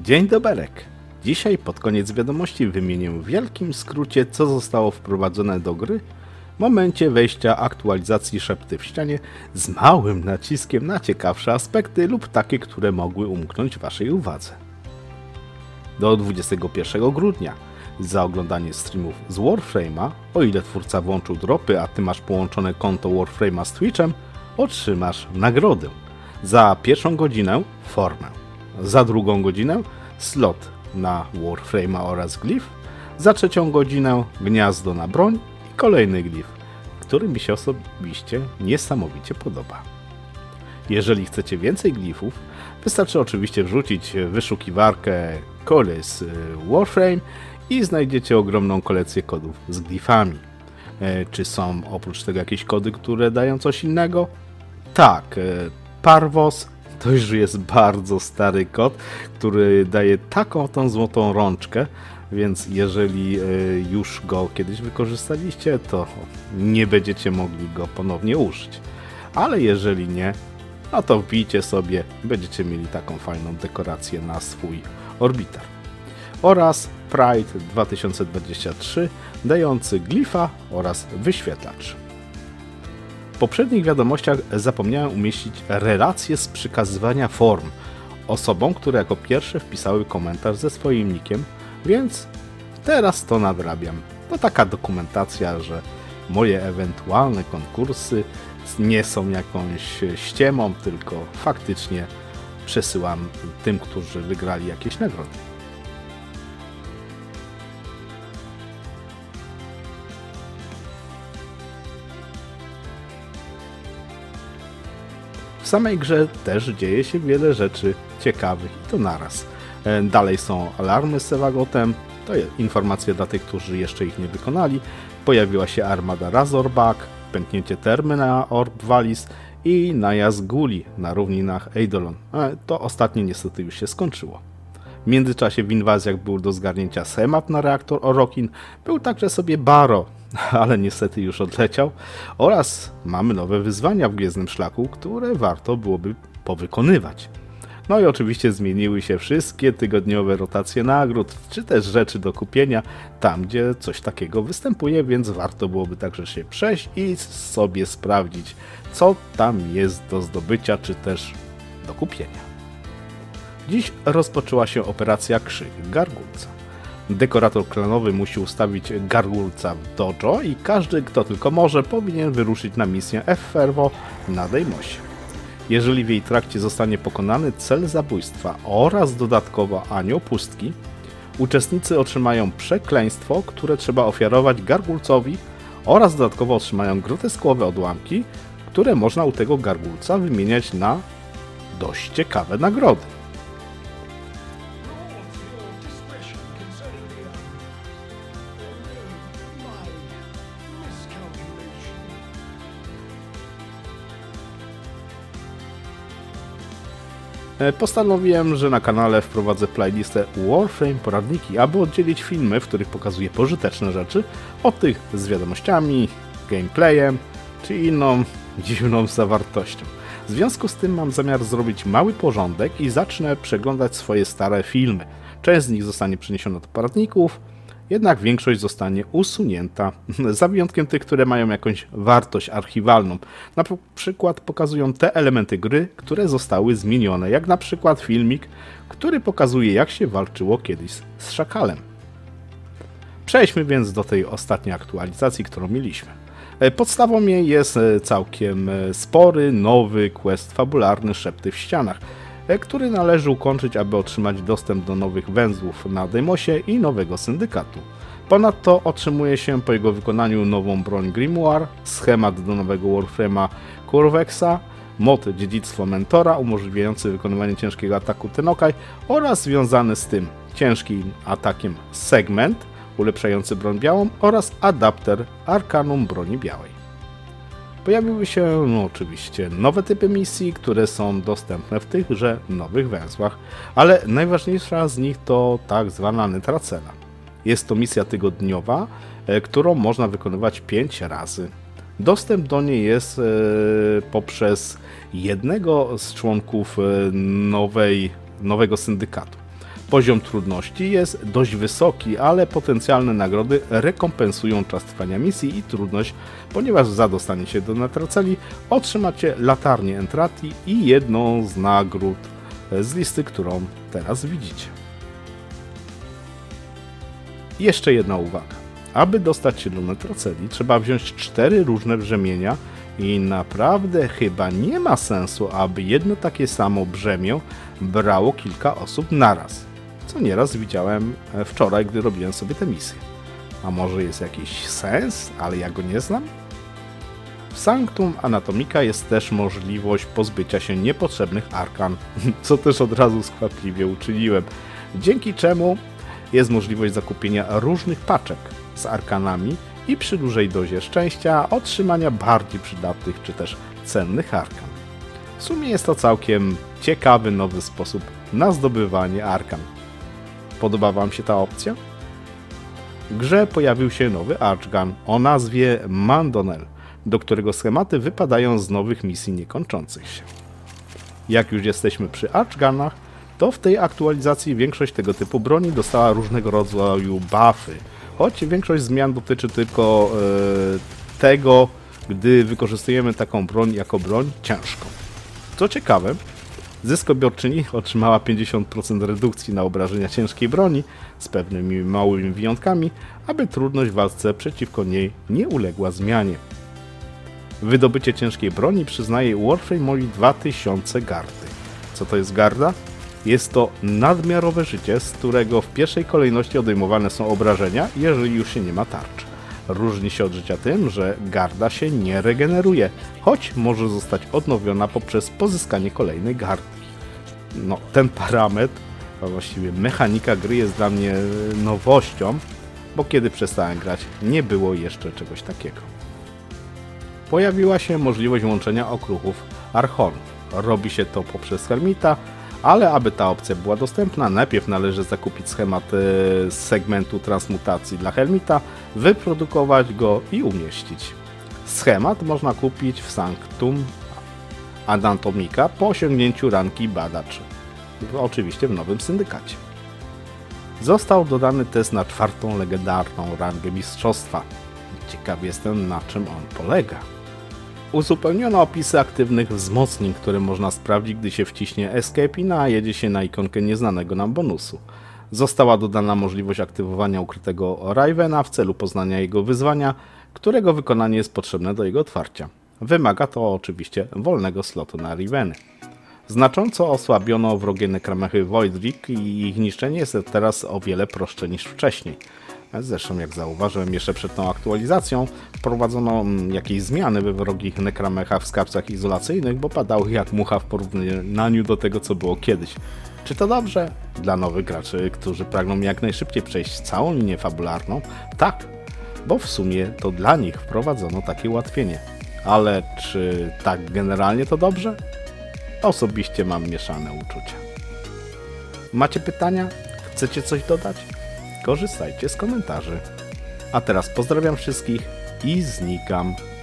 Dzień doberek. Dzisiaj pod koniec wiadomości wymienię w wielkim skrócie, co zostało wprowadzone do gry w momencie wejścia aktualizacji Szepty w ścianie z małym naciskiem na ciekawsze aspekty lub takie, które mogły umknąć Waszej uwadze. Do 21 grudnia za oglądanie streamów z Warframe'a, o ile twórca włączył dropy, a Ty masz połączone konto Warframe'a z Twitchem, otrzymasz nagrodę. Za pierwszą godzinę formę, za drugą godzinę slot na Warframe'a oraz glif, za trzecią godzinę gniazdo na broń i kolejny glif, który mi się osobiście niesamowicie podoba. Jeżeli chcecie więcej glifów, wystarczy oczywiście wrzucić w wyszukiwarkę Colis Warframe i znajdziecie ogromną kolekcję kodów z glifami. Czy są oprócz tego jakieś kody, które dają coś innego? Tak, Parvos to już jest bardzo stary kod, który daje taką tą złotą rączkę, więc jeżeli już go kiedyś wykorzystaliście, to nie będziecie mogli go ponownie użyć. Ale jeżeli nie, no to wbijcie sobie, będziecie mieli taką fajną dekorację na swój orbiter. Oraz Pride 2023 dający glifa oraz wyświetlacz. W poprzednich wiadomościach zapomniałem umieścić relacje z przekazywania form osobom, które jako pierwsze wpisały komentarz ze swoim nickiem, więc teraz to nadrabiam. To taka dokumentacja, że moje ewentualne konkursy nie są jakąś ściemą, tylko faktycznie przesyłam tym, którzy wygrali jakieś nagrody. W samej grze też dzieje się wiele rzeczy ciekawych i to naraz. Dalej są alarmy z Sevagotem, to jest informacja dla tych, którzy jeszcze ich nie wykonali. Pojawiła się armada Razorback, pęknięcie termy na Orb Valis i najazd Guli na równinach Eidolon. To ostatnie niestety już się skończyło. W międzyczasie w inwazjach był do zgarnięcia schemat na reaktor Orokin, był także sobie Baro, ale niestety już odleciał, oraz mamy nowe wyzwania w Gwiezdnym Szlaku, które warto byłoby powykonywać. No i oczywiście zmieniły się wszystkie tygodniowe rotacje nagród, czy też rzeczy do kupienia, tam gdzie coś takiego występuje, więc warto byłoby także się przejść i sobie sprawdzić, co tam jest do zdobycia, czy też do kupienia. Dziś rozpoczęła się operacja Krzyk Gargulca. Dekorator klanowy musi ustawić Gargulca w dojo i każdy, kto tylko może, powinien wyruszyć na misję F-Fervo na Deimosie. Jeżeli w jej trakcie zostanie pokonany cel zabójstwa oraz dodatkowo anioł pustki, uczestnicy otrzymają przekleństwo, które trzeba ofiarować Gargulcowi, oraz dodatkowo otrzymają groteskowe odłamki, które można u tego Gargulca wymieniać na dość ciekawe nagrody. Postanowiłem, że na kanale wprowadzę playlistę Warframe Poradniki, aby oddzielić filmy, w których pokazuję pożyteczne rzeczy, od tych z wiadomościami, gameplayem czy inną dziwną zawartością. W związku z tym mam zamiar zrobić mały porządek i zacznę przeglądać swoje stare filmy. Część z nich zostanie przeniesiona do poradników, jednak większość zostanie usunięta, za wyjątkiem tych, które mają jakąś wartość archiwalną. Na przykład pokazują te elementy gry, które zostały zmienione, jak na przykład filmik, który pokazuje, jak się walczyło kiedyś z szakalem. Przejdźmy więc do tej ostatniej aktualizacji, którą mieliśmy. Podstawą jej jest całkiem spory, nowy quest fabularny Szepty w ścianach, który należy ukończyć, aby otrzymać dostęp do nowych węzłów na Deimosie i nowego syndykatu. Ponadto otrzymuje się po jego wykonaniu nową broń Grimoire, schemat do nowego Warframe'a Curvexa, mod Dziedzictwo Mentora umożliwiający wykonywanie ciężkiego ataku Tenokaj oraz związany z tym ciężkim atakiem segment ulepszający broń białą oraz adapter Arcanum broni białej. Pojawiły się oczywiście nowe typy misji, które są dostępne w tychże nowych węzłach, ale najważniejsza z nich to tak zwana Netracena. Jest to misja tygodniowa, którą można wykonywać 5 razy. Dostęp do niej jest poprzez jednego z członków nowego syndykatu. Poziom trudności jest dość wysoki, ale potencjalne nagrody rekompensują czas trwania misji i trudność, ponieważ za dostanie się do Netraceli otrzymacie latarnię Entrati i jedną z nagród z listy, którą teraz widzicie. Jeszcze jedna uwaga. Aby dostać się do Netraceli, trzeba wziąć 4 różne brzemienia i naprawdę chyba nie ma sensu, aby jedno takie samo brzemię brało kilka osób naraz. Co nieraz widziałem wczoraj, gdy robiłem sobie tę misję. A może jest jakiś sens, ale ja go nie znam? W Sanctum Anatomica jest też możliwość pozbycia się niepotrzebnych arkan, co też od razu skwapliwie uczyniłem, dzięki czemu jest możliwość zakupienia różnych paczek z arkanami i przy dużej dozie szczęścia otrzymania bardziej przydatnych czy też cennych arkan. W sumie jest to całkiem ciekawy nowy sposób na zdobywanie arkan. Podoba Wam się ta opcja? W grze pojawił się nowy Archgun o nazwie Mandonel, do którego schematy wypadają z nowych misji niekończących się. Jak już jesteśmy przy Archgunach, to w tej aktualizacji większość tego typu broni dostała różnego rodzaju buffy, choć większość zmian dotyczy tylko tego, gdy wykorzystujemy taką broń jako broń ciężką. Co ciekawe, zyskobiorczyni otrzymała 50% redukcji na obrażenia ciężkiej broni z pewnymi małymi wyjątkami, aby trudność w walce przeciwko niej nie uległa zmianie. Wydobycie ciężkiej broni przyznaje Warframe'owi 2000 gardy. Co to jest garda? Jest to nadmiarowe życie, z którego w pierwszej kolejności odejmowane są obrażenia, jeżeli już się nie ma tarcz. Różni się od życia tym, że garda się nie regeneruje, choć może zostać odnowiona poprzez pozyskanie kolejnej gardki. No, ten parametr, a właściwie mechanika gry jest dla mnie nowością, bo kiedy przestałem grać, nie było jeszcze czegoś takiego. Pojawiła się możliwość łączenia okruchów Archonów. Robi się to poprzez Hermita, ale aby ta opcja była dostępna, najpierw należy zakupić schemat z segmentu transmutacji dla Hermita, wyprodukować go i umieścić. Schemat można kupić w Sanctum Anatomica po osiągnięciu rangi badacz, oczywiście w nowym syndykacie. Został dodany test na 4. legendarną rangę mistrzostwa. Ciekaw jestem, na czym on polega. Uzupełniono opisy aktywnych wzmocnień, które można sprawdzić, gdy się wciśnie Escape i najedzie się na ikonkę nieznanego nam bonusu. Została dodana możliwość aktywowania ukrytego Ravena w celu poznania jego wyzwania, którego wykonanie jest potrzebne do jego otwarcia. Wymaga to oczywiście wolnego slotu na Raveny. Znacząco osłabiono wrogie nekramechy Voidrik i ich niszczenie jest teraz o wiele prostsze niż wcześniej. Zresztą, jak zauważyłem jeszcze przed tą aktualizacją, wprowadzono jakieś zmiany we wrogich nekramechach w skarbcach izolacyjnych, bo padały jak mucha w porównaniu do tego, co było kiedyś. Czy to dobrze? Dla nowych graczy, którzy pragną jak najszybciej przejść całą linię fabularną? Tak, bo w sumie to dla nich wprowadzono takie ułatwienie. Ale czy tak generalnie to dobrze? Osobiście mam mieszane uczucia. Macie pytania? Chcecie coś dodać? Korzystajcie z komentarzy. A teraz pozdrawiam wszystkich i znikam.